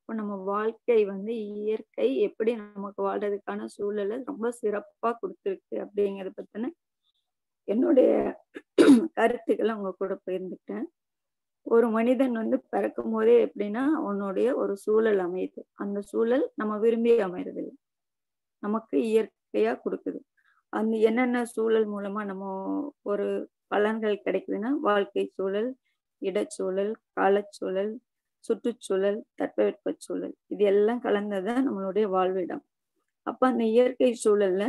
இப்போ நம்ம வாழ்க்கை வந்து இயற்கை எப்படி நமக்கு வாழ்றதுக்கான சூழலை ரொம்ப சிறப்பா கொடுத்துருக்கு அப்படிங்கிறத பத்தின என்னுடைய கருத்துக்களை உங்க கூட பகிர்ந்துக்கிட்டேன். ஒரு மனிதன் வந்து பிறக்கும் போதே எப்படின்னா அவனுடைய ஒரு சூழல் அமையுது. அந்த சூழல் நம்ம விரும்பி அமைறது இல்ல. நமக்கு இயற்கையா கொடுக்குது. அந்த என்னென்ன சூழல் மூலமா நம்ம ஒரு பலன்கள் கிடைக்குதுன்னா, வாழ்க்கை சூழல், இடச்சூழல், காலச்சூழல், சுற்றுச்சூழல், தட்பவெட்ப சூழல். இது எல்லாம் கலந்ததுதான் நம்மளுடைய வாழ்விடம். அப்ப அந்த இயற்கை சூழல்ல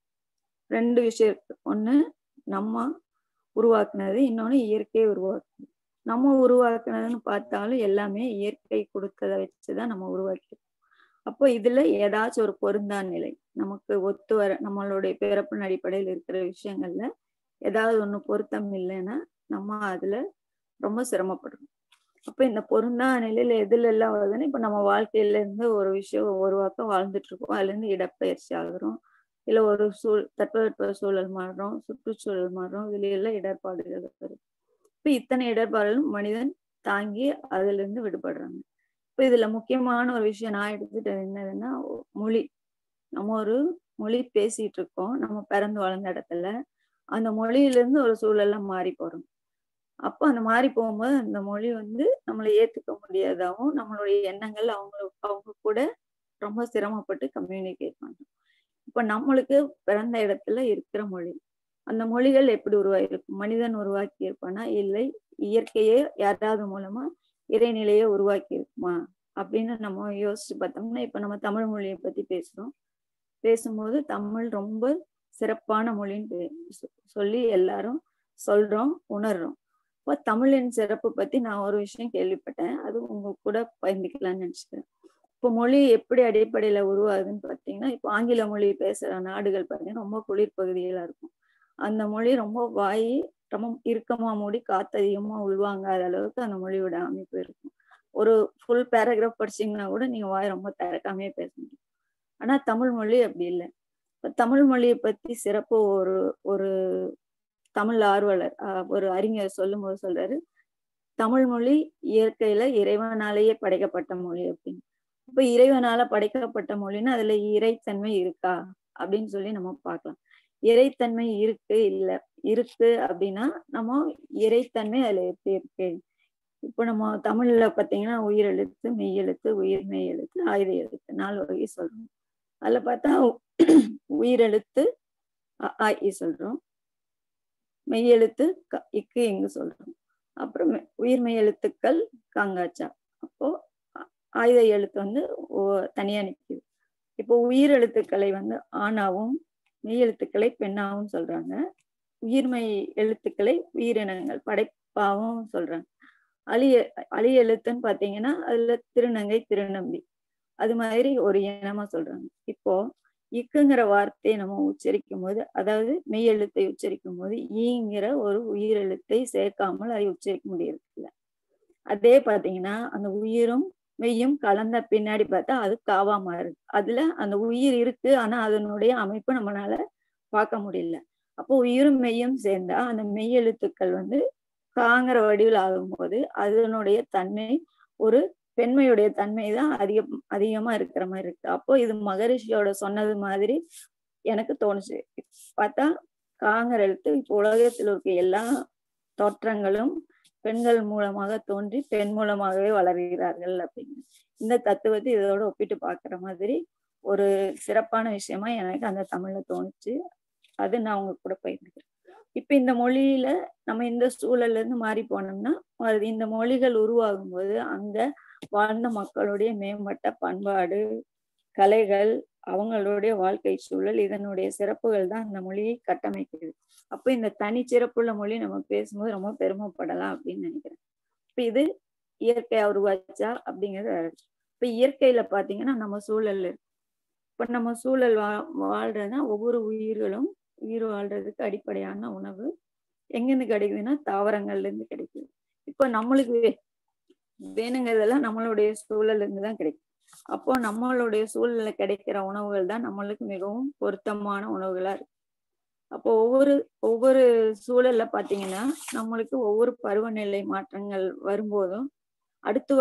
2 விஷயம் இருக்கு. ஒண்ணு நம்ம உருவாக்குனது, இன்னொன்னு இயற்கை உருவாக்குனது. நம்ம உருவாக்குனதுன்னு பார்த்தாலும் எல்லாமே இயற்கை கொடுத்தத வச்சுதான் நம்ம உருவாக்கியிருக்கோம். அப்போ இதுல ஏதாச்சும் ஒரு பொருந்தா நிலை நமக்கு ஒத்து வர நம்மளுடைய பிறப்பின் அடிப்படையில் இருக்கிற விஷயங்கள்ல ஏதாவது ஒண்ணு பொருத்தம் இல்லைன்னா நம்ம அதுல ரொம்ப சிரமப்படுறோம். அப்ப இந்த பொருந்தா நிலையில எதுல எல்லாம் வருதுன்னா, இப்ப நம்ம வாழ்க்கையில இருந்து ஒரு விஷயம் உருவாக்க வாழ்ந்துட்டு இருக்கோம். அதுல இருந்து இடப்பெயர்ச்சி ஆகுறோம். இல்ல ஒரு தட்பவெட்ப சூழல் மாறுறோம், சுற்றுச்சூழல் மாறுறோம். இதுல எல்லாம் இடர்பாடுகள் வருது. இப்ப இத்தனை இடர்பாடுகளும் மனிதன் தாங்கி அதுல இருந்து விடுபடுறாங்க. இப்ப இதுல முக்கியமான ஒரு விஷயம் நான் எடுத்துட்டது என்னதுன்னா, மொழி. நம்ம ஒரு மொழி பேசிட்டு இருக்கோம். நம்ம பிறந்து வளர்ந்த இடத்துல. அந்த மொழியிலிருந்து ஒரு சூழல்ல மாறி போறோம். அப்போ அந்த மாறி போகும்போது அந்த மொழி வந்து நம்மள ஏத்துக்க முடியாதாவும், நம்மளுடைய எண்ணங்கள் அவங்க கூட ரொம்ப சிரமப்பட்டு கம்யூனிகேட் பண்றோம். இப்ப நம்மளுக்கு பிறந்த இடத்துல இருக்கிற மொழி. அந்த மொழிகள் எப்படி உருவாகியிருக்கும்? மனிதன் உருவாக்கி இருப்பானா? இல்லை இயற்கையே யாராவது மூலமா இறைநிலையை உருவாக்கி இருக்குமா? அப்படின்னு நம்ம யோசிச்சு பார்த்தோம்னா, இப்ப நம்ம தமிழ் மொழியை பத்தி பேசுறோம். பேசும்போது தமிழ் ரொம்ப சிறப்பான மொழின்னு சொல்லி எல்லாரும் சொல்றோம், உணர்றோம். இப்போ தமிழின் சிறப்பு பத்தி நான் ஒரு விஷயம் கேள்விப்பட்டேன். அது உங்க கூட பகிர்ந்துக்கலாம்னு நினைச்சுக்கிறேன். இப்போ மொழி எப்படி அடிப்படையில உருவாகுதுன்னு பார்த்தீங்கன்னா, இப்போ ஆங்கில மொழி பேசுற நாடுகள் பார்த்தீங்கன்னா, ரொம்ப குளிர் பகுதிகளா இருக்கும். அந்த மொழி ரொம்ப ரொம்ப இறுக்கமா மூடி காத்து அதிகமா உள்வாங்காத அளவுக்கு அந்த மொழியோட அமைப்பு இருக்கும். ஒரு ஃபுல் பேராகிராஃப் படிச்சீங்கன்னா கூட நீங்க வாய் ரொம்ப திறக்காமயே பேச முடியும். ஆனா தமிழ் மொழி அப்படி இல்ல. இப்ப தமிழ் மொழியை பத்தி சிறப்பு ஒரு ஒரு தமிழ் ஆர்வலர் ஒரு அறிஞர் சொல்லும்போது சொல்றாரு, தமிழ் மொழி இயற்கையில இறைவனாலேயே படைக்கப்பட்ட மொழி அப்படின்னு. இப்ப இறைவனால படைக்கப்பட்ட மொழின்னா அதுல இறைத்தன்மை இருக்கா அப்படின்னு சொல்லி நம்ம பார்க்கலாம். இறைத்தன்மை இருக்கு இல்ல இருக்கு அப்படின்னா நம்ம இறைத்தன்மை அதுல எப்படி இருக்கு? இப்போ நம்ம தமிழ்ல பாத்தீங்கன்னா உயிரெழுத்து, மெய்யெழுத்து, உயிர்மெய் எழுத்து, ஆயுத எழுத்து 4 வகை சொல்றோம். அதுல பார்த்தா உயிரெழுத்து அ, ஆ, இ சொல்றோம். மெய்யெழுத்து இக்கு இங்கு சொல்றோம். அப்புறம் உயிர்மெய் எழுத்துக்கள் காங்காச்சா. அப்போ ஆயுத எழுத்து வந்து தனியா நிக்குது. இப்போ உயிர் எழுத்துக்களை வந்து ஆணாவும் மெய் எழுத்துக்களை பெண்ணாவும் சொல்றாங்க. உயிர்மெய் எழுத்துக்களை உயிரினங்கள் படைப்பாவும் சொல்றாங்க. அழி அழி எழுத்துன்னு பாத்தீங்கன்னா அதுல திருநங்கை, திருநம்பி அது மாதிரி ஒரு இனமா சொல்றாங்க. இப்போ இக்குங்கிற வார்த்தையை நம்ம உச்சரிக்கும் போது, அதாவது மெய் எழுத்தை உச்சரிக்கும் போது ஈங்கிற ஒரு உயிரெழுத்தை சேர்க்காமல் அதை உச்சரிக்க முடியறதில்ல. அதே பாத்தீங்கன்னா அந்த உயிரும் மெய்யும் கலந்த பின்னாடி பார்த்தா அது காவா மாறுது. அதுல அந்த உயிர் இருக்கு, ஆனா அதனுடைய அமைப்பு நம்மளால பார்க்க முடியல. அப்போ உயிரும் மெய்யும் சேர்ந்தா அந்த மெய் எழுத்துக்கள் வந்து காங்கிற வடிவில் ஆகும்போது அதனுடைய தன்மை ஒரு பெண்மையுடைய தன்மை தான் அதிகமா இருக்கிற மாதிரி இருக்கு. அப்போ இது மகரிஷியோட சொன்னது மாதிரி எனக்கு தோணுச்சு. பார்த்தா காங்கிற எழுத்து இப்போ உலகத்தில் இருக்க எல்லா தோற்றங்களும் பெண்கள் மூலமாக தோன்றி பெண் மூலமாகவே வளர்கிறார்கள் அப்படின்னு இந்த தத்துவத்தை இதோட ஒப்பிட்டு பார்க்குற மாதிரி ஒரு சிறப்பான விஷயமா எனக்கு அந்த தமிழ்ல தோணுச்சு. அது நான் உங்க கூட பகிர்ந்துக்கிறேன். இப்ப இந்த மொழியில நம்ம இந்த சூழல்ல இருந்து மாறி போனோம்னா இந்த மொழிகள் உருவாகும் போது அங்க வாழ்ந்த மக்களுடைய மேம்பட்ட பண்பாடு, கலைகள், அவங்களுடைய வாழ்க்கை சூழல் இதனுடைய சிறப்புகள் தான் அந்த மொழியை கட்டமைக்குது. அப்ப இந்த தனிச்சிறப்புள்ள மொழி நம்ம பேசும்போது ரொம்ப பெருமைப்படலாம் அப்படின்னு நினைக்கிறேன். இப்ப இது இயற்கையா உருவாச்சா அப்படிங்கிறது வேற. இப்ப இயற்கையில பாத்தீங்கன்னா நம்ம சூழல் இப்ப நம்ம சூழல் வாழ்றதுன்னா ஒவ்வொரு உயிர்களும் உயிர் வாழ்றதுக்கு அடிப்படையான உணவு எங்கிருந்து கிடைக்குதுன்னா தாவரங்கள்ல இருந்து கிடைக்குது. இப்ப நம்மளுக்கு வேணுங்கிறதெல்லாம் நம்மளுடைய சூழல்ல இருந்து தான் கிடைக்கும். அப்போ நம்மளுடைய சூழல்ல கிடைக்கிற உணவுகள் தான் நம்மளுக்கு மிகவும் பொருத்தமான உணவுகளா இருக்கு. அப்போ ஒவ்வொரு ஒவ்வொரு சூழல்ல பாத்தீங்கன்னா நம்மளுக்கு ஒவ்வொரு பருவநிலை மாற்றங்கள் வரும்போதும் அடுத்து வர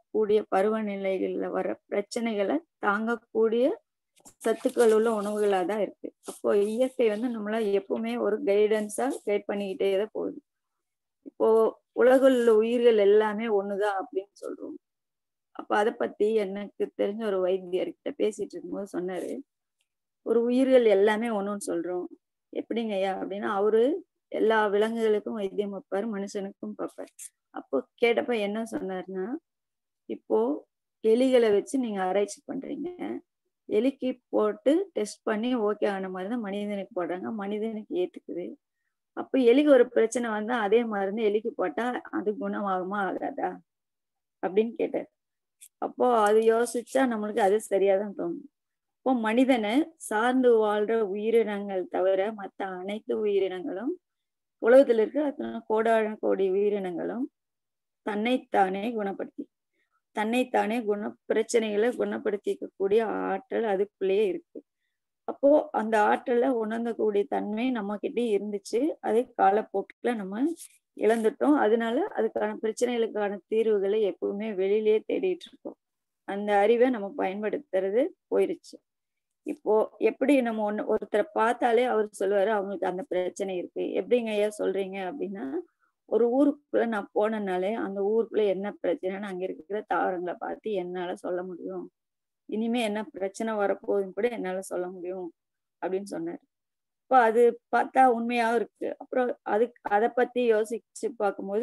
மாறக்கூடிய பருவநிலைகள்ல வர பிரச்சனைகளை தாங்கக்கூடிய சத்துக்கள் உள்ள உணவுகளா தான் இருக்கு. அப்போ இயற்கை வந்து நம்மள எப்பவுமே ஒரு கைடன்ஸா கைட் பண்ணிக்கிட்டே தான் போகுது. இப்போ உலகில் உள்ள உயிர்கள் எல்லாமே ஒண்ணுதான் அப்படின்னு சொல்றோம். அப்ப அத பத்தி எனக்கு தெரிஞ்ச ஒரு வைத்தியர்கிட்ட பேசிட்டு இருக்கும்போது சொன்னாரு, ஒரு உயிர்கள் எல்லாமே ஒண்ணுன்னு சொல்றோம். எப்படிங்கய்யா அப்படின்னா, அவரு எல்லா விலங்குகளுக்கும் வைத்தியம் பார்ப்பாரு, மனுஷனுக்கும் பார்ப்பாரு. அப்போ கேட்டப்ப என்ன சொன்னாருன்னா, இப்போ எலிகளை வச்சு நீங்க ஆராய்ச்சி பண்றீங்க. எலிக்கு போட்டு டெஸ்ட் பண்ணி ஓகே ஆன மாதிரி தான் மனிதனுக்கு போடுறாங்க. மனிதனுக்கு ஏத்துக்குது. அப்ப எலிக்கு ஒரு பிரச்சனை வந்தா அதே மருந்து எலிக்கு போட்டா அது குணமாகுமா ஆகாதா அப்படின்னு கேட்டாரு. அப்போ அது யோசிச்சா நம்மளுக்கு அது சரியாதான் தோணும். இப்போ மனிதனை சார்ந்து வாழ்ற உயிரினங்கள் தவிர மற்ற அனைத்து உயிரினங்களும் உலகத்துல இருக்க அத்தனை கோடான கோடி உயிரினங்களும் தன்னைத்தானே குணப்படுத்தி தன்னைத்தானே பிரச்சனைகளை குணப்படுத்திக்கக்கூடிய ஆற்றல் அதுக்குள்ளேயே இருக்கு. அப்போ அந்த ஆற்றலை உணர்ந்தக்கூடிய தன்மை நம்ம கிட்டே இருந்துச்சு. அது காலப்போக்கில் நம்ம இழந்துட்டோம். அதனால அதுக்கான பிரச்சனைகளுக்கான தீர்வுகளை எப்பவுமே வெளியிலேயே தேடிட்டு இருக்கோம். அந்த அறிவை நம்ம பயன்படுத்துறது போயிருச்சு. இப்போ எப்படி நம்ம ஒருத்தரை பார்த்தாலே அவர் சொல்லுவாரு அவங்களுக்கு அந்த பிரச்சனை இருக்கு. எப்படிங்க ஐயா சொல்றீங்க அப்படின்னா, ஒரு ஊருக்குள்ள நான் போனேனாலே அந்த ஊருக்குள்ள என்ன பிரச்சனைன்னு அங்க இருக்கிற தாவரங்களை பார்த்து என்னால சொல்ல முடியும். இனிமே என்ன பிரச்சனை வரப்போகுதுன்னு கூட என்னால சொல்ல முடியும் அப்படின்னு சொன்னாரு. இப்போ அது பார்த்தா உண்மையாவும் இருக்கு. அப்புறம் அதை பத்தி யோசிச்சு பார்க்கும்போது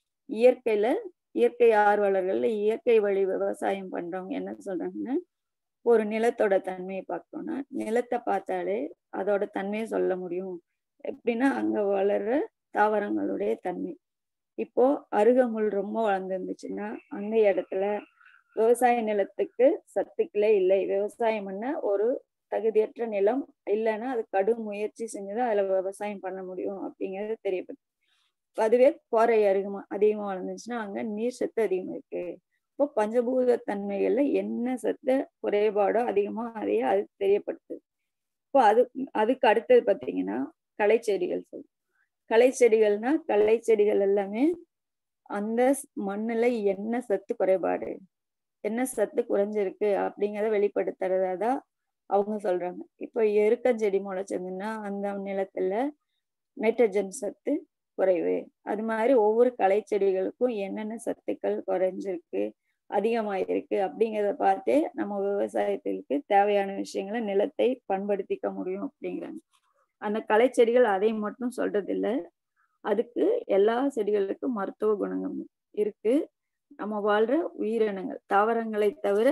இயற்கை ஆர்வலர்கள் இயற்கை வழி விவசாயம் பண்றவங்க என்ன சொல்றாங்கன்னா, ஒரு நிலத்தோட தன்மையை பார்க்கணும்னா நிலத்தை பார்த்தாலே அதோட தன்மையை சொல்ல முடியும். எப்படின்னா அங்க வளர்ற தாவரங்களுடைய தன்மை. இப்போ அருகம்புல் ரொம்ப வளர்ந்துருந்துச்சுன்னா அந்த இடத்துல விவசாய நிலத்துக்கு சத்துக்களே இல்லை. விவசாயம் பண்ண ஒரு தகுதியற்ற நிலம் இல்லைன்னா அது கடும் முயற்சி செஞ்சுதான் அதுல விவசாயம் பண்ண முடியும் அப்படிங்கிறது தெரியப்படுது. அதுவே கோரை அதிகமா வளர்ந்துச்சுன்னா அங்க நீர் சத்து அதிகமா இருக்கு. இப்போ பஞ்சபூத தன்மைகள்ல என்ன சத்து குறைபாடோ அதிகமா அதையே அது தெரியப்படுத்துது. இப்போ அதுக்கு அடுத்தது பார்த்தீங்கன்னா களை செடிகள் சொல்லும். களை செடிகள் எல்லாமே அந்த மண்ணுல என்ன சத்து குறைபாடு என்ன சத்து குறைஞ்சிருக்கு அப்படிங்கிறத வெளிப்படுத்துறதா அவங்க சொல்றாங்க. இப்போ எருக்கஞ்செடி முளைச்சதுன்னா அந்த நிலத்துல நைட்ரஜன் சத்து குறைவு. அது மாதிரி ஒவ்வொரு களை செடிகளுக்கும் என்னென்ன சத்துக்கள் குறைஞ்சிருக்கு அதிகமாயிருக்கு அப்படிங்கிறத பார்த்தே நம்ம விவசாயத்திற்கு தேவையான விஷயங்களை நிலத்தை பண்படுத்திக்க முடியும் அப்படிங்கிறாங்க. அந்த களை செடிகள் அதை மட்டும் சொல்றது இல்லை, அதுக்கு எல்லா செடிகளுக்கும் மருத்துவ குணங்கள் இருக்கு. நம்ம வாழ்ற உயிரினங்கள் தாவரங்களை தவிர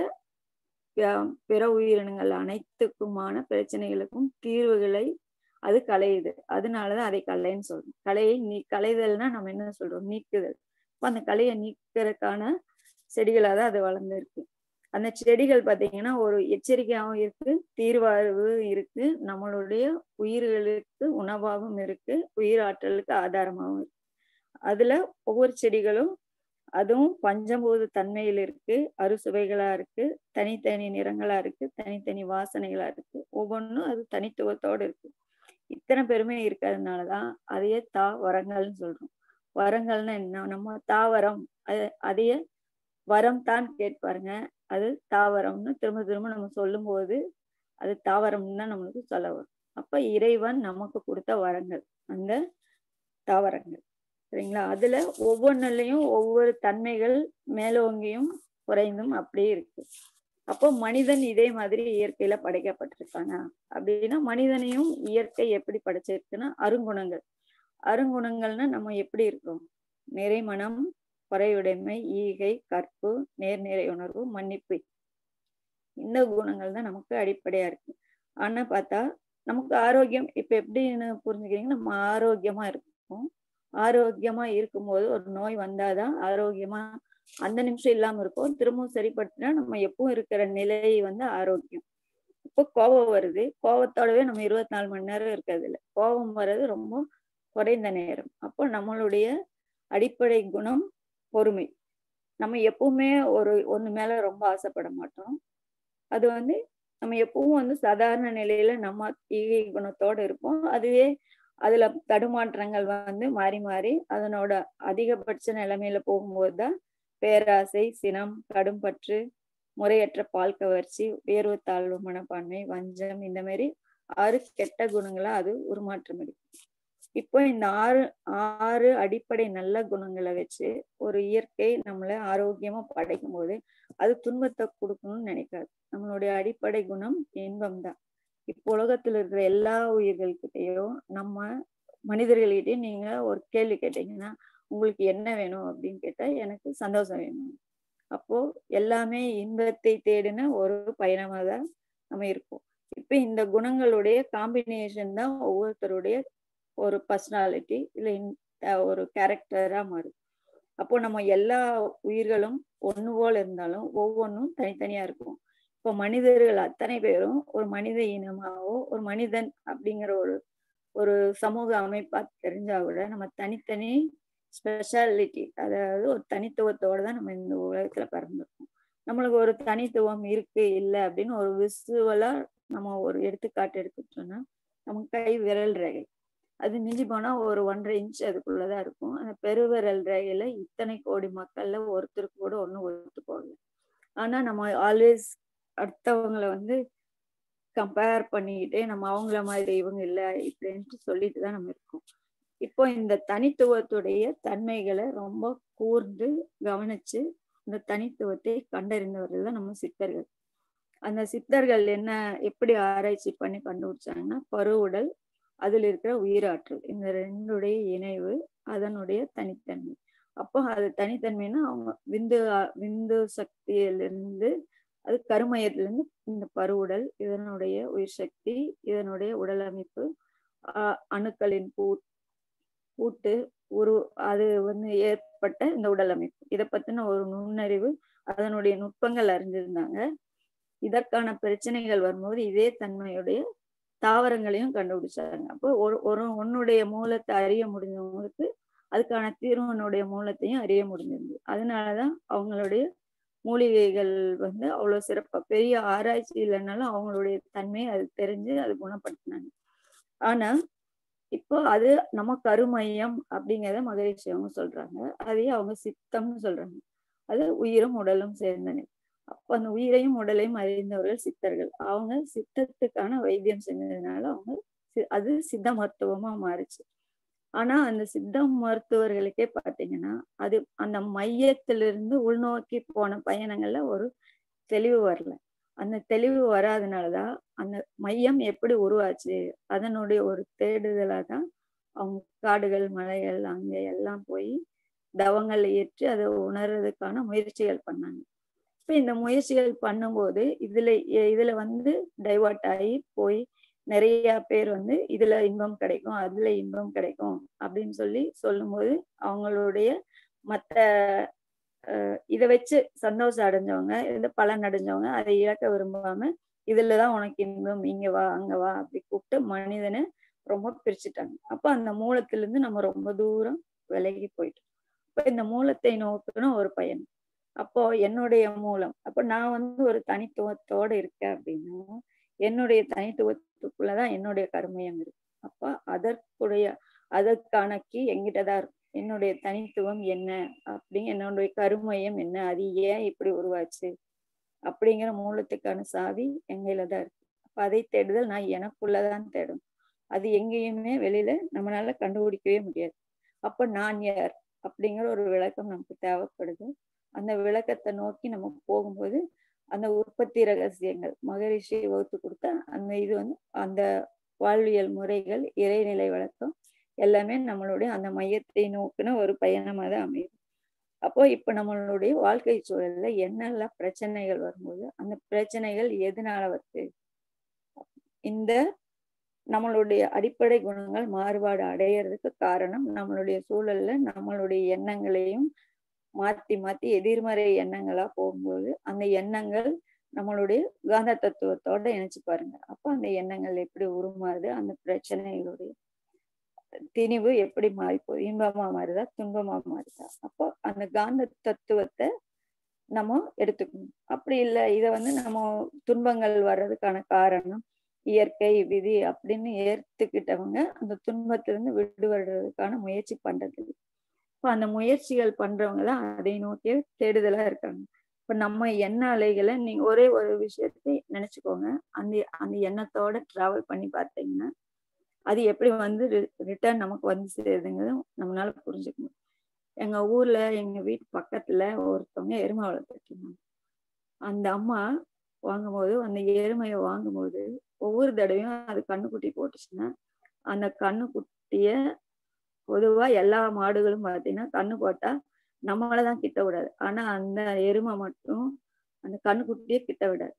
பிற உயிரினங்கள் அனைத்துக்குமான பிரச்சனைகளுக்கும் தீர்வுகளை அது களையுது. அதனாலதான் அதை களைன்னு சொல்றோம். களைதல்னா நம்ம என்ன சொல்றோம், நீக்குதல். அப்ப அந்த களையை நீக்கிறதுக்கான செடிகளாதான் அது வளர்ந்துருக்கு. அந்த செடிகள் பார்த்தீங்கன்னா ஒரு எச்சரிக்கையாகவும் இருக்கு, தீர்வாகவும் இருக்கு, நம்மளுடைய உயிர்களுக்கு உணவாகவும் இருக்கு, உயிராற்றலுக்கு ஆதாரமாகவும் இருக்கு. அதுல ஒவ்வொரு செடிகளும் அதுவும் பஞ்சபூத தன்மையில் இருக்கு, அறுசுவைகளா இருக்கு, தனித்தனி நிறங்களா இருக்கு, தனித்தனி வாசனைகளா இருக்கு. ஒவ்வொன்றும் அது தனித்துவத்தோடு இருக்கு. இத்தனை பெருமை இருக்கிறதுனாலதான் அதையே வரங்கள்னு சொல்றோம். வரங்கள்னா என்ன, நம்ம தாவரம் அதைய வரம் தான் கேட்பாருங்க. அது தாவரம்னு திரும்ப திரும்ப நம்ம சொல்லும் போது அது தாவரம்னு தான் நம்மளுக்கு சொல்ல வரும். அப்ப இறைவன் நமக்கு கொடுத்த வரங்கள் அந்த தாவரங்கள். சரிங்களா? அதுல ஒவ்வொன்றுலயும் ஒவ்வொரு தன்மைகள் மேலோங்கியும் குறைந்தும் அப்படியே இருக்கு. அப்போ மனிதன் இதே மாதிரி இயற்கையில படைக்கப்பட்டிருக்கானா அப்படின்னா, மனிதனையும் இயற்கை எப்படி படைச்சிருக்குன்னா அருங்குணங்கள்னா நம்ம எப்படி இருக்கோம், நிறைமனம், குறையுடைமை, ஈகை, கற்பு, நேர்நிறை உணர்வு, மன்னிப்பு. இந்த குணங்கள் தான் நமக்கு அடிப்படையா இருக்கு. ஆனா பார்த்தா நமக்கு ஆரோக்கியம் இப்ப எப்படின்னு புரிஞ்சுக்கிறீங்கன்னா, நம்ம ஆரோக்கியமா இருக்கும். ஆரோக்கியமா இருக்கும்போது ஒரு நோய் வந்தாதான் ஆரோக்கியமா அந்த நிமிஷம் இல்லாம இருக்கும். திரும்பவும் சரிப்படுத்தினா நம்ம எப்பவும் இருக்கிற நிலை வந்து ஆரோக்கியம். இப்போ கோபம் வருது, கோபத்தோடவே நம்ம 24 மணி நேரம் இருக்கிறது இல்லை. கோபம் வர்றது ரொம்ப குறைந்த நேரம். அப்போ நம்மளுடைய அடிப்படை குணம் பொறுமை. நம்ம எப்பவுமே ஒண்ணு மேல ரொம்ப ஆசைப்பட மாட்டோம். அது வந்து நம்ம எப்பவும் வந்து சாதாரண நிலையில நம்ம ஈகை குணத்தோட இருப்போம். அதுவே அதுல தடுமாற்றங்கள் வந்து மாறி மாறி அதனோட அதிகபட்ச நிலைமையில போகும்போது தான் பேராசை, சினம், கடும்பற்று, முறையற்ற பால் கவர்ச்சி, உயர்வு தாழ்வு மனப்பான்மை, வஞ்சம், இந்த மாதிரி 6 கெட்ட குணங்களா அது உருமாற்றம் எடுக்கும். இப்போ இந்த ஆறு அடிப்படை நல்ல குணங்களை வச்சு ஒரு இயற்கை நம்மளை ஆரோக்கியமா படைக்கும் போது அது துன்பத்தை கொடுக்கணும்னு நினைக்காது. நம்மளுடைய அடிப்படை குணம் இன்பம் தான். இப்போ உலகத்துல இருக்கிற எல்லா உயிர்கள்கிட்டையும் நம்ம மனிதர்கள்கிட்டயும் நீங்க ஒரு கேள்வி கேட்டீங்கன்னா உங்களுக்கு என்ன வேணும் அப்படின்னு கேட்டா எனக்கு சந்தோஷம் வேணும். அப்போ எல்லாமே இன்பத்தை தேடின ஒரு பயணமா தான் நம்ம இருக்கோம். இப்ப இந்த குணங்களுடைய காம்பினேஷன் தான் ஒவ்வொருத்தருடைய ஒரு பர்சனாலிட்டி இல்ல ஒரு கேரக்டரா மாறும். அப்போ நம்ம எல்லா உயிர்களும் ஒண்ணு போல இருந்தாலும் ஒவ்வொன்றும் தனித்தனியா இருக்கும். இப்போ மனிதர்கள் அத்தனை பேரும் ஒரு மனித இனமாவோ ஒரு மனிதன் அப்படிங்கிற ஒரு சமூக அமைப்பா தெரிஞ்சா கூட நம்ம தனித்தனி ஸ்பெஷாலிட்டி, அதாவது ஒரு தனித்துவத்தோட தான் நம்ம இந்த உலகத்துல பிறந்திருக்கோம். நம்மளுக்கு ஒரு தனித்துவம் இருக்கு இல்லை அப்படின்னு ஒரு விசுவலா நம்ம ஒரு எடுத்துக்காட்டு எடுத்துட்டோம்னா நம்ம கை விரல் ரேகை அது மிஞ்சி போனா ஒரு 1.5 இன்ச் அதுக்குள்ளதான் இருக்கும். அந்த பெருவிரல் ரேகையில இத்தனை கோடி மக்கள்ல ஒருத்தருக்கு கூட ஒண்ணும் ஒத்து போகல. ஆனா நம்ம ஆல்வேஸ் அடுத்தவங்களை கம்பேர் பண்ணிக்கிட்டே நம்ம அவங்கள மாதிரி இவங்க இல்லை இப்படின்ட்டு சொல்லிட்டு தான் நம்ம இருக்கோம். இப்போ இந்த தனித்துவத்துடைய தன்மைகளை ரொம்ப கூர்ந்து கவனிச்சு இந்த தனித்துவத்தை கண்டறிந்தவர்கள் தான் நம்ம சித்தர்கள். அந்த சித்தர்கள் என்ன எப்படி ஆராய்ச்சி பண்ணி கண்டுபிடிச்சாங்கன்னா பருவுடல், அதுல இருக்கிற உயிராற்றல், இந்த ரெண்டுடைய இணைவு, அதனுடைய தனித்தன்மை. அப்போ அது தனித்தன்மைன்னா அவங்க விந்து சக்தியிலிருந்து அது கருமையத்திலிருந்து இந்த பருவுடல், இதனுடைய உயிர் சக்தி, இதனுடைய உடல் அமைப்பு, அணுக்களின் கூட்டு அது ஏற்பட்ட இந்த உடல் அமைப்பு, இதை பத்தின ஒரு நுண்ணறிவு, அதனுடைய நுட்பங்கள் அறிஞ்சிருந்தாங்க. இதற்கான பிரச்சனைகள் வரும்போது இதே தன்மையுடைய தாவரங்களையும் கண்டுபிடிச்சாங்க. அப்போ ஒன்னுடைய மூலத்தை அறிய முடிஞ்சவங்களுக்கு அதுக்கான தீர்வனுடைய மூலத்தையும் அறிய முடிஞ்சிருந்தது. அதனாலதான் அவங்களுடைய மூலிகைகள் அவ்வளவு சிறப்பா பெரிய ஆராய்ச்சி இல்லைன்னாலும் அவங்களுடைய தன்மையை அது தெரிஞ்சு அது குணப்படுத்தினாங்க. ஆனா இப்போ அது நம்ம கருமையம் அப்படிங்கிறத மகரிஷி அவங்க சொல்றாங்க. அதையே அவங்க சித்தம்னு சொல்றாங்க. அது உயிரும் உடலும் சேர்ந்தன. அப்ப அந்த உயிரையும் உடலையும் அறிந்தவர்கள் சித்தர்கள். அவங்க சித்தத்துக்கான வைத்தியம் செஞ்சதுனால அது சித்த மருத்துவமா மாறுச்சு. ஆனா அந்த சித்த மருத்துவர்களுக்கே பாத்தீங்கன்னா அது அந்த மையத்திலிருந்து உள்நோக்கி போன பயணங்கள்ல ஒரு தெளிவு வரல. அந்த தெளிவு வராதனாலதான் அந்த மையம் எப்படி உருவாச்சு அதனுடைய ஒரு தேடுதலா தான் அவங்க காடுகள் மலைகள் அங்க எல்லாம் போய் தவங்கள் ஏற்று அதை உணர்றதுக்கான முயற்சிகள் பண்ணாங்க. இப்ப இந்த முயற்சிகள் பண்ணும்போது இதுல டைவர்ட் ஆகி போய் நிறைய பேர் இதுல இன்பம் கிடைக்கும் அதுல இன்பம் கிடைக்கும் அப்படின்னு சொல்லும்போது அவங்களுடைய மத்த இதை வச்சு சந்தோஷம் அடைஞ்சவங்க, இதுல பலன் அடைஞ்சவங்க அதை இழக்க விரும்பாம இதுலதான் உனக்கு இன்பம், இங்க வா அங்க வா அப்படி கூப்பிட்டு மனிதனை ரொம்ப பிரிச்சுட்டாங்க. அப்ப அந்த மூலத்திலிருந்து நம்ம ரொம்ப தூரம் விலகி போயிட்டோம். இப்ப இந்த மூலத்தை நோக்கணும் ஒரு பயணம். அப்போ என்னுடைய மூலம், அப்ப நான் ஒரு தனித்துவத்தோட இருக்கேன் அப்படின்னா என்னுடைய தனித்துவத்துக்குள்ளதான் என்னுடைய கருமையம் இருக்கு. அப்ப அதற்கான கீ எங்கிட்டதான் இருக்கும். என்னுடைய தனித்துவம் என்ன அப்படிங்க, என்னுடைய கருமையம் என்ன, அது ஏன் இப்படி உருவாச்சு அப்படிங்கிற மூலத்துக்கான சாவி எங்கையில தான் இருக்கு. அப்ப அதை தேடுதல் நான் எனக்குள்ளதான் தேடணும். அது எங்கேயுமே வெளியில நம்மளால கண்டுபிடிக்கவே முடியாது. அப்ப நான் யார் அப்படிங்கிற ஒரு விளக்கம் நமக்கு தேவைப்படுது. அந்த விளக்கத்தை நோக்கி நம்ம போகும்போது அந்த உற்பத்தி ரகசியங்கள் மகரிஷி வகுத்து கொடுத்த அந்த அந்த வாழ்வியல் முறைகள், இறைநிலை விளக்கம் எல்லாமே நம்மளுடைய அந்த மையத்தை நோக்கின ஒரு பயணமா தான் அமையும். அப்போ இப்ப நம்மளுடைய வாழ்க்கை சூழல்ல என்னெல்லாம் பிரச்சனைகள் வரும்போது அந்த பிரச்சனைகள் எதனால வருது, இந்த நம்மளுடைய அடிப்படை குணங்கள் மாறுபாடு அடையிறதுக்கு காரணம் நம்மளுடைய சூழல்ல நம்மளுடைய எண்ணங்களையும் மாத்தி மாத்தி எதிர்மறை எண்ணங்களா போகும்போது அந்த எண்ணங்கள் நம்மளுடைய காந்த தத்துவத்தோட இணைச்சு பாருங்க. அப்ப அந்த எண்ணங்கள் எப்படி உருமாறுது, அந்த பிரச்சனைகளுடைய திணிவு எப்படி மாறி போகுது, இன்பமா மாறுதா துன்பமா மாறுதா. அப்போ அந்த காந்த தத்துவத்தை நம்ம எடுத்துக்கணும். அப்படி இல்லை இதை நம்ம துன்பங்கள் வர்றதுக்கான காரணம் இயற்கை விதி அப்படின்னு ஏத்துக்கிட்டவங்க அந்த துன்பத்திலிருந்து விடுபடுறதுக்கான முயற்சி பண்றது. இப்ப அந்த முயற்சிகள் பண்றவங்க தான் அதை நோக்கிய தேடுதலா இருக்காங்க. இப்ப நம்ம எண்ண அலைகளை நீங்க ஒரே ஒரு விஷயத்தை நினைச்சுக்கோங்க. அந்த அந்த எண்ணத்தோட டிராவல் பண்ணி பார்த்தீங்கன்னா அது எப்படி வந்து ரிட்டர்ன் நமக்கு வந்து சேருதுங்கிறதும் நம்மளால புரிஞ்சுக்க முடியும். எங்க ஊர்ல எங்க வீட்டு பக்கத்துல ஒருத்தவங்க எருமை வளர்த்துட்டு இருந்தாங்க. அந்த அம்மா வாங்கும்போது அந்த எருமையை வாங்கும்போது ஒவ்வொரு தடவையும் அது கண்ணுக்குட்டி போட்டுச்சுன்னா அந்த கண்ணுக்குட்டிய பொதுவா எல்லா மாடுகளும் பார்த்தீங்கன்னா கண்ணு போட்டா நம்மளதான் கிட்ட விடாது. ஆனா அந்த எருமை மட்டும் அந்த கண்ணுக்குட்டியே கிட்ட விடாது.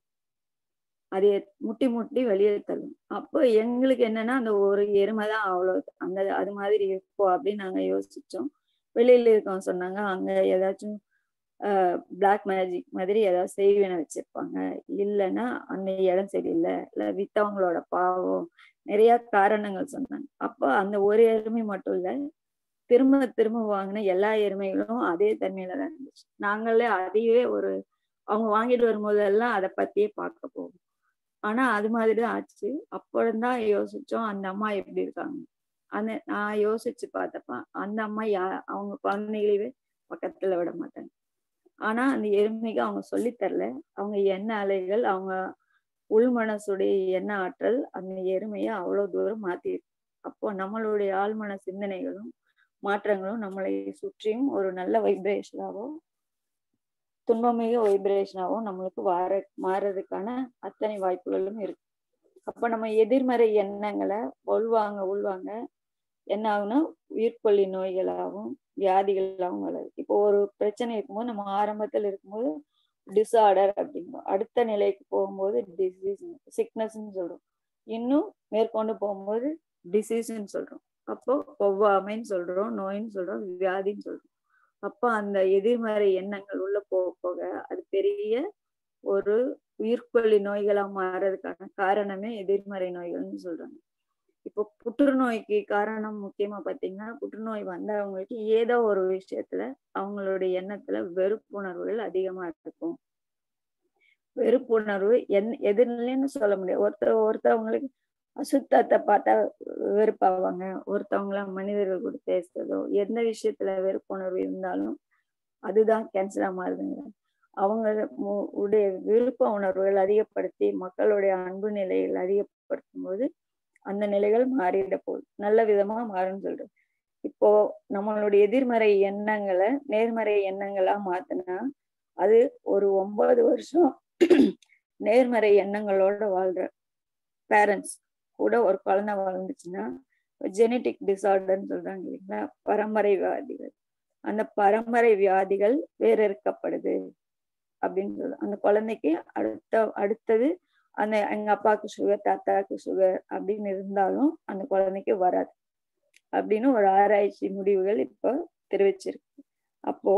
அது முட்டி முட்டி வெளியே தள்ளும். அப்போ எங்களுக்கு என்னன்னா அந்த ஒரு எருமை தான் அவ்வளோ அந்த அது மாதிரி இருக்கும் அப்படின்னு நாங்க யோசிச்சோம். வெளியில இருக்கவங்க சொன்னாங்க அங்க ஏதாச்சும் பிளாக் மேஜிக் மாதிரி ஏதாவது செய்வினை வச்சிருப்பாங்க. இல்லைன்னா அந்த இடம் சரியில்லை, இல்லை வித்தவங்களோட பாவம், நிறைய காரணங்கள் சொன்னாங்க. அப்போ அந்த ஒரு எருமை மட்டும் இல்லை, திரும்ப திரும்ப வாங்கின எல்லா எருமைகளும் அதே தன்மையில தான் இருந்துச்சு. நாங்களே அதையே ஒரு அவங்க வாங்கிட்டு வரும்போதெல்லாம் அதை பத்தியே பார்க்க போவோம். ஆனா அது மாதிரிதான் ஆச்சு. அப்புறம்தான் யோசிச்சோம் அந்த அம்மா எப்படி இருக்காங்க. அந்த நான் யோசிச்சு பார்த்தப்ப அந்த அம்மா அவங்க குழந்தைகளையே பக்கத்துல விட மாட்டாங்க. ஆனா அந்த எருமைக்கு அவங்க சொல்லித் தரல. அவங்க எண்ண அலைகள், அவங்க உள் மனசுடைய எண்ண ஆற்றல் அந்த எருமையை அவ்வளவு தூரம் மாத்திருக்கு. அப்போ நம்மளுடைய ஆழ்மன சிந்தனைகளும் மாற்றங்களும் நம்மளை சுற்றியும் ஒரு நல்ல வைப்ரேஷனாவோ துன்பமிகு வைப்ரேஷனாவும் நம்மளுக்கு மாறதுக்கான அத்தனை வாய்ப்புகளும் இருக்கு. அப்ப நம்ம எதிர்மறை எண்ணங்களை உள்வாங்க என்ன ஆகும்னா உயிர்கொல்லி நோய்களாகவும் வியாதிகளாகவும் வளருது. இப்போ ஒரு பிரச்சனை இருக்கும்போது நம்ம ஆரம்பத்தில் இருக்கும்போது டிசார்டர் அப்படிங்கிறோம். அடுத்த நிலைக்கு போகும்போது டிசீஸ் சிக்னஸ்ன்னு சொல்றோம். இன்னும் மேற்கொண்டு போகும்போது டிசீஸ்ன்னு சொல்றோம். அப்போ ஒவ்வாமைன்னு சொல்றோம், நோயின்னு சொல்றோம், வியாதின்னு சொல்றோம். அப்ப அந்த எதிர்மறை எண்ணங்கள் உள்ள போக போக அது பெரிய ஒரு உயிர்கொல்லி நோய்களா மாறதுக்கான காரணமே எதிர்மறை நோய்கள்னு சொல்றாங்க. இப்போ புற்றுநோய்க்கு காரணம் முக்கியமா பாத்தீங்கன்னா புற்றுநோய் வந்தவங்களுக்கு ஏதோ ஒரு விஷயத்துல அவங்களுடைய எண்ணத்துல வெறுப்புணர்வுகள் அதிகமா இருக்கும். வெறுப்புணர்வு எதுன்னு சொல்ல முடியாது. ஒருத்தவங்களுக்கு அசுத்தத்தை பார்த்தா வெறுப்பாவாங்க. ஒருத்தவங்கள மனிதர்கள் கூட பேசுறதோ எந்த விஷயத்துல வெறுப்புணர்வு இருந்தாலும் அதுதான் கேன்சரா மாறுதுங்க. அவங்க உடைய விருப்ப உணர்வுகள் அதிகப்படுத்தி மக்களுடைய அன்பு நிலைகள் அதிகப்படுத்தும் போது அந்த நிலைகள் மாறிட போகுது. நல்ல விதமா மாறும்னு சொல்றது. இப்போ நம்மளுடைய எதிர்மறை எண்ணங்களை நேர்மறை எண்ணங்களா மாத்தினா அது ஒரு 9 வருஷம் நேர்மறை எண்ணங்களோட வாழ்ற பேரண்ட்ஸ் கூட ஒரு குழந்தை வளர்ந்துச்சுன்னா ஜெனட்டிக் டிசார்டர்ன்னு சொல்றாங்க இல்லைங்களா, பரம்பரை வியாதிகள். அந்த பரம்பரை வியாதிகள் வேறறுக்கப்படுது அப்படின்னு சொல்லுவோம். அந்த குழந்தைக்கு அடுத்தது அந்த எங்க அப்பாவுக்கு சுகர், தாத்தாவுக்கு சுகர் அப்படின்னு இருந்தாலும் அந்த குழந்தைக்கு வராது அப்படின்னு ஒரு ஆராய்ச்சி முடிவுகள் இப்போ தெரிவிச்சிருக்கு. அப்போ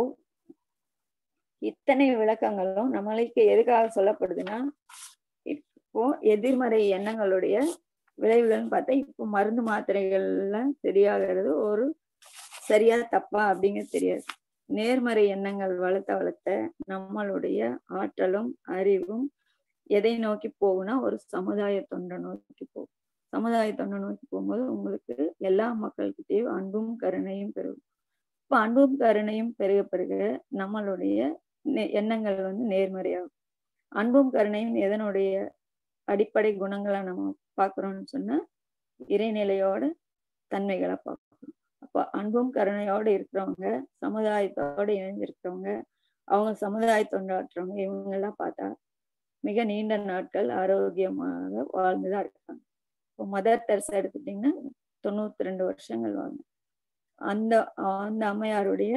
இத்தனை விளக்கங்களும் நம்மளுக்கு எதுக்காக சொல்லப்படுதுன்னா இப்போ எதிர்மறை எண்ணங்களுடைய விளைவுகள்னு பார்த்தா இப்போ மருந்து மாத்திரைகள்லாம் சரியாகிறது ஒரு சரியா தப்பா அப்படிங்கிறது தெரியாது. நேர்மறை எண்ணங்கள் வளர்த்த நம்மளுடைய ஆற்றலும் அறிவும் எதை நோக்கி போகும்னா ஒரு சமுதாய தொண்டை நோக்கி போகும். சமுதாய தொண்டை நோக்கி போகும்போது உங்களுக்கு எல்லா மக்கள்கிட்டையும் அன்பும் கருணையும் பெருகும். இப்ப அன்பும் கருணையும் பெருக நம்மளுடைய எண்ணங்கள் வந்து நேர்மறையாகும். அன்பும் கருணையும் எதனுடைய அடிப்படை குணங்களா நம்ம பார்க்கிறோம்னு சொன்னா இறைநிலையோட தன்மைகளை பார்க்கணும். அப்போ அன்பும் கருணையோட இருக்கிறவங்க, சமுதாயத்தோட இணைஞ்சிருக்கிறவங்க, அவங்க சமுதாய தொண்டாற்றுறவங்க, இவங்க எல்லாம் பார்த்தா மிக நீண்ட நாட்கள் ஆரோக்கியமாக வாழ்ந்துதான் இருக்காங்க. இப்போ மதர் தெரசா எடுத்துட்டீங்கன்னா 92 வருஷங்கள் வாழ்ந்து அந்த அந்த அம்மையாருடைய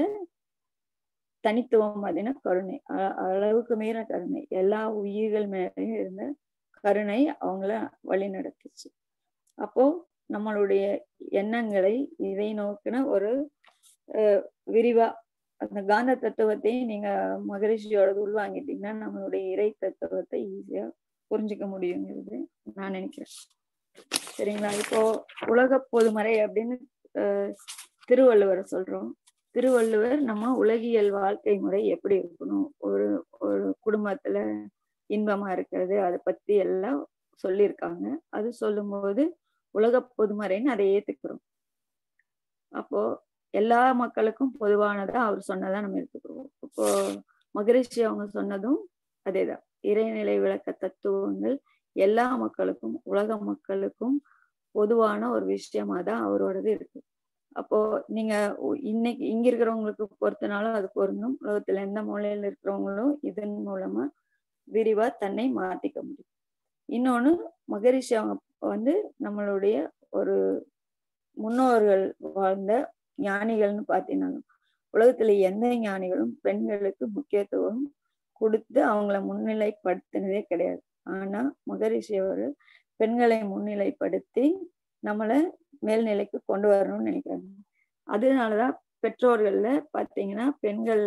தனித்துவம் பார்த்தீங்கன்னா கருணை, அளவுக்கு மீற கருணை, எல்லா உயிர்கள் மேலேயும் இருந்த கருணை அவங்கள வழி நடத்துச்சு. அப்போ நம்மளுடைய எண்ணங்களை இதை நோக்கின ஒரு விரிவா அந்த காந்த தத்துவத்தையும் நீங்க மகரிஷியோட உள்வாங்கிட்டீங்கன்னா நம்மளுடைய இறை தத்துவத்தை ஈஸியா புரிஞ்சுக்க முடியுங்கிறது நான் நினைக்கிறேன். சரிங்களா? இப்போ உலக பொதுமறை அப்படின்னு திருவள்ளுவரை சொல்றோம். திருவள்ளுவர் நம்ம உலகியல் வாழ்க்கை முறை எப்படி இருக்கணும், ஒரு ஒரு குடும்பத்துல இன்பமா இருக்கிறது, அதை பத்தி எல்லாம் சொல்லியிருக்காங்க. அது சொல்லும்போது உலக பொதுமறைன்னு அதை ஏத்துக்கிறோம். அப்போ எல்லா மக்களுக்கும் பொதுவானதா அவர் சொன்னதா நம்ம எடுத்துக்கிறோம். இப்போ மகரிஷி அவங்க சொன்னதும் அதேதான். இறைநிலை விளக்க தத்துவங்கள் எல்லா மக்களுக்கும், உலக மக்களுக்கும் பொதுவான ஒரு விஷயமா தான் அவரோடது இருக்கு. அப்போ நீங்க இன்னைக்கு இங்க இருக்கிறவங்களுக்கு பொறுத்தனாலும் அது பொருந்தும். உலகத்துல எந்த மூலையில இருக்கிறவங்களும் இதன் மூலமா விரிவா தன்னை மாத்திக்க முடியும். இன்னொன்னு, மகரிஷி அவங்க வந்து நம்மளுடைய ஒரு முன்னோர்கள் வாழ்ந்த ஞானிகள்னு பார்த்தீங்கன்னா, உலகத்துல எந்த ஞானிகளும் பெண்களுக்கு முக்கியத்துவம் கொடுத்து அவங்கள முன்னிலைப்படுத்தினதே கிடையாது. ஆனா மகரிஷி அவர்கள் பெண்களை முன்னிலைப்படுத்தி நம்மள மேல்நிலைக்கு கொண்டு வரணும்னு நினைக்கிறாங்க. அதனாலதான் பெற்றோர்கள்ல பாத்தீங்கன்னா பெண்கள்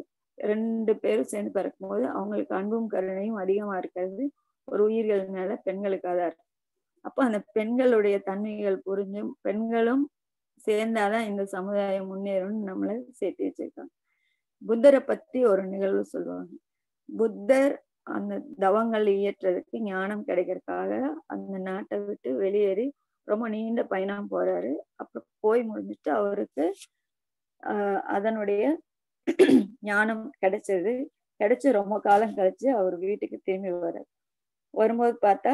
2 பேரும் சேர்ந்து பிறக்கும்போது அவங்களுக்கு அன்பும் கருணையும் அதிகமா இருக்கிறது ஒரு உயிர்கள் மேல பெண்களுக்காக தான் இருக்கு. அப்ப அந்த பெண்களுடைய தன்மைகள் புரிஞ்சும் பெண்களும் சேர்ந்தாதான் இந்த சமுதாயம் முன்னேறும்னு நம்மள சேர்த்து வச்சிருக்காங்க. புத்தரை பத்தி ஒரு நிகழ்வு சொல்லுவாங்க. புத்தர் அந்த தவங்கள் இயற்றதுக்கு ஞானம் கிடைக்கிறதுக்காக அந்த நாட்டை விட்டு வெளியேறி ரொம்ப நீண்ட பயணம் போறாரு. அப்புறம் போய் முடிஞ்சிட்டு அவருக்கு அதனுடைய ஞானம் கிடைச்சது. கிடைச்சு ரொம்ப காலம் கழிச்சு அவர் வீட்டுக்கு திரும்பி வர்றாரு. வரும்போது பார்த்தா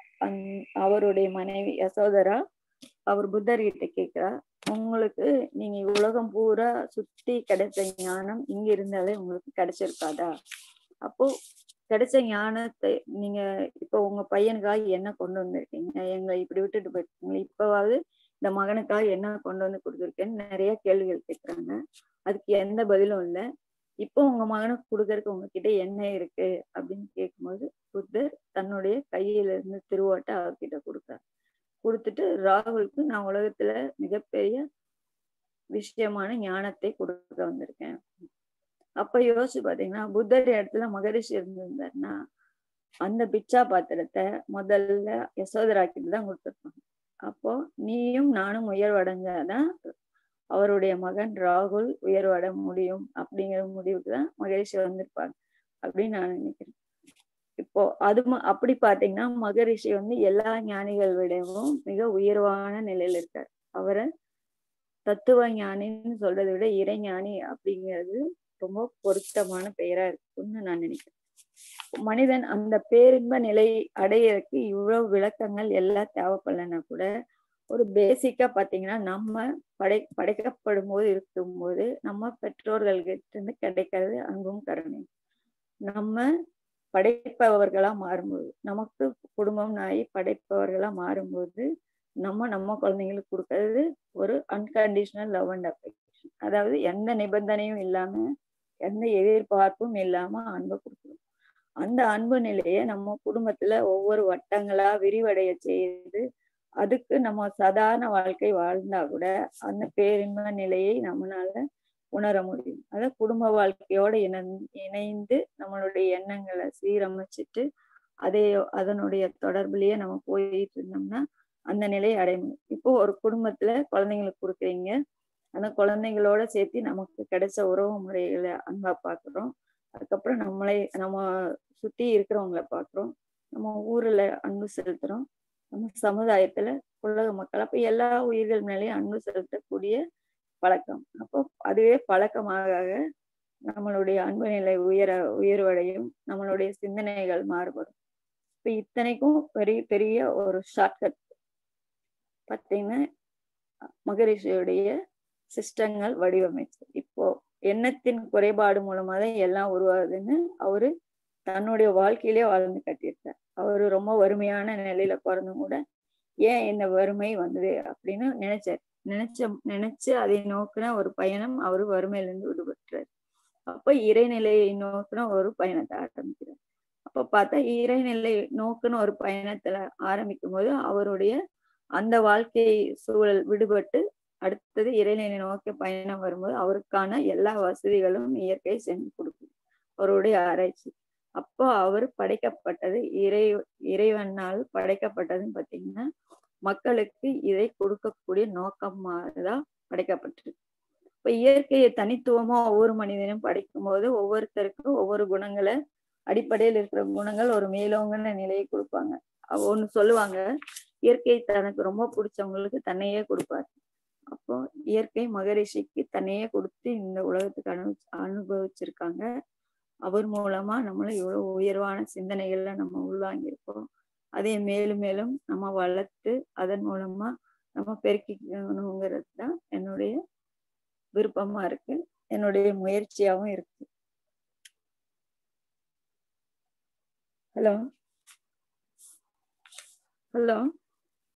அவருடைய மனைவி யசோதரா அவர் புத்தர் கிட்ட கேட்கிறா, உங்களுக்கு நீங்க உலகம் பூரா சுத்தி கிடைச்ச ஞானம் இங்க இருந்தாலே உங்களுக்கு கிடைச்சிருக்காதா? அப்போ கிடைச்ச ஞானத்தை நீங்க இப்ப உங்க பையனுக்காக என்ன கொண்டு வந்திருக்கீங்க? எங்களை இப்படி விட்டுட்டு போயிருக்கீங்க, இப்பவாவது இந்த மகனுக்காக என்ன கொண்டு வந்து கொடுத்துருக்கேன்னு நிறைய கேள்விகள் கேட்கிறாங்க. அதுக்கு எந்த பதிலும் இல்லை. இப்போ உங்க மகனுக்கு கொடுக்கறதுக்கு உங்ககிட்ட என்ன இருக்கு அப்படின்னு கேட்கும்போது புத்தர் தன்னுடைய கையில இருந்து திருவோட்டை அவர்கிட்ட கொடுத்தார். கொடுத்துட்டு, ராகுலுக்கு நான் உலகத்துல மிகப்பெரிய விஷயமான ஞானத்தை கொடுக்க வந்திருக்கேன். அப்ப யோசிச்சு பாத்தீங்கன்னா, புத்தர் இடத்துல மகரிஷி இருந்திருந்தாருன்னா அந்த பிச்சா பாத்திரத்தை முதல்ல யசோதரா கிட்ட தான் கொடுத்துருப்பாங்க. அப்போ நீயும் நானும் உயர்வடைஞ்சாதான் அவருடைய மகன் ராகுல் உயர்வட முடியும் அப்படிங்கிற முடிவுக்கு தான் மகரிஷி வந்திருப்பாங்க அப்படின்னு நான் நினைக்கிறேன். இப்போ அப்படி பாத்தீங்கன்னா மகரிஷி வந்து எல்லா ஞானிகள் விடவும் மிக உயர்வான நிலையில இருக்கார். அவரை தத்துவ ஞானின்னு சொல்றதை விட இறைஞானி அப்படிங்கிறது ரொம்ப பொருத்தமான பெயரா இருக்குன்னு நான் நினைக்கிறேன். மனிதன் அந்த பேரின்ப நிலை அடையறதுக்கு இவ்வளவு விளக்கங்கள் எல்லாம் தேவைப்படலைன்னா கூட ஒரு பேசிக்கா பாத்தீங்கன்னா நம்ம படைக்கப்படும் போது இருக்கும்போது நம்ம பெற்றோர்கள்கிட்ட இருந்து கிடைக்கிறது அன்பும் கருணையும். நம்ம படைப்பவர்களா மாறும்போது, நமக்கு குடும்பம் நாய் படைப்பவர்களா மாறும்போது நம்ம குழந்தைங்களுக்கு கொடுக்கறது ஒரு அன்கண்டிஷனல் லவ் அண்ட் அஃபெக்ஷன். அதாவது எந்த நிபந்தனையும் இல்லாம எந்த எதிர்பார்ப்பும் இல்லாம அன்பை கொடுக்கணும். அந்த அன்பு நிலையை நம்ம குடும்பத்துல ஒவ்வொரு வட்டங்களா விரிவடைய செய்து அதுக்கு நம்ம சாதாரண வாழ்க்கை வாழ்ந்தா கூட அந்த பேரின்ப நிலையை நம்மளால உணர முடியும். அத குடும்ப வாழ்க்கையோட இணைந்து நம்மளுடைய எண்ணங்களை சீரமைச்சிட்டு அதனுடைய தொடர்புலயே நம்ம போயிட்டு இருந்தோம்னா அந்த நிலையை அடைய முடியும். இப்போ ஒரு குடும்பத்துல குழந்தைங்களுக்கு கொடுக்குறீங்க, அந்த குழந்தைங்களோட சேர்த்து நமக்கு கிடைச்ச உறவு முறைகளை அன்பா பாக்குறோம். அதுக்கப்புறம் நம்ம சுத்தி இருக்கிறவங்களை பாக்குறோம், நம்ம ஊர்ல அன்பு செலுத்துறோம், நம்ம சமுதாயத்துல உலக மக்கள், அப்ப எல்லா உயிர்கள் மேலேயும் அன்பு செலுத்தக்கூடிய பழக்கம். அப்போ அதுவே பழக்கமாக நம்மளுடைய அன்பு நிலை உயர்வடையும், நம்மளுடைய சிந்தனைகள் மாறுபடும். இப்ப இத்தனைக்கும் பெரிய பெரிய ஒரு ஷார்ட்கட் பார்த்தீங்கன்னா மகரிஷியுடைய சிஸ்டங்கள் வடிவமைச்சு. இப்போ எண்ணத்தின் குறைபாடு மூலமா தான் எல்லாம் உருவாகுதுன்னு அவரு தன்னுடைய வாழ்க்கையிலே வாழ்ந்து கட்டியிருக்கார். அவரு ரொம்ப வறுமையான நிலையில பிறந்தும் கூட ஏன் இந்த வறுமை வந்தது அப்படின்னு நினைச்சு அதை நோக்கின ஒரு பயணம் அவரு வறுமையில இருந்து விடுபட்டுறாரு. அப்ப இறைநிலையை நோக்கின ஒரு பயணத்தை ஆரம்பிக்கிறார். அப்ப பார்த்தா இறைநிலை நோக்கின ஒரு பயணத்துல ஆரம்பிக்கும் போது அவருடைய அந்த வாழ்க்கை சூழல் விடுபட்டு அடுத்தது இறைநிலை நோக்கிய பயணம் வரும்போது அவருக்கான எல்லா வசதிகளும் இயற்கை செஞ்சு கொடுக்கும் அவருடைய ஆராய்ச்சி. அப்போ அவர் படைக்கப்பட்டது இறைவனால் படைக்கப்பட்டதுன்னு பார்த்தீங்கன்னா மக்களுக்கு இதை கொடுக்கக்கூடிய நோக்கமாகதான் படைக்கப்பட்டிருக்கு. இப்ப இயற்கையை தனித்துவமா ஒவ்வொரு மனிதனும் படைக்கும் போது ஒவ்வொருத்தருக்கும் ஒவ்வொரு குணங்களை அடிப்படையில் இருக்கிற குணங்கள் ஒரு மேலோங்கின நிலையை கொடுப்பாங்க. ஒண்ணு சொல்லுவாங்க, இயற்கை தனக்கு ரொம்ப பிடிச்சவங்களுக்கு தன்னையே கொடுப்பாரு. அப்போ இயற்கை மகரிஷிக்கு தன்னையே கொடுத்து இந்த உலகத்துக்கு அனுபவிச்சிருக்காங்க. அவர் மூலமா நம்மளும் எவ்வளவு உயர்வான சிந்தனைகள்ல நம்ம உள்வாங்கியிருக்கோம். அதை மேலும் மேலும் நம்ம வளர்த்து அதன் மூலமா நம்ம பெருக்கிக்கணுங்கிறது தான் என்னுடைய விருப்பமா இருக்கு. என்னுடைய முயற்சியாவும் இருக்கு. Hello hello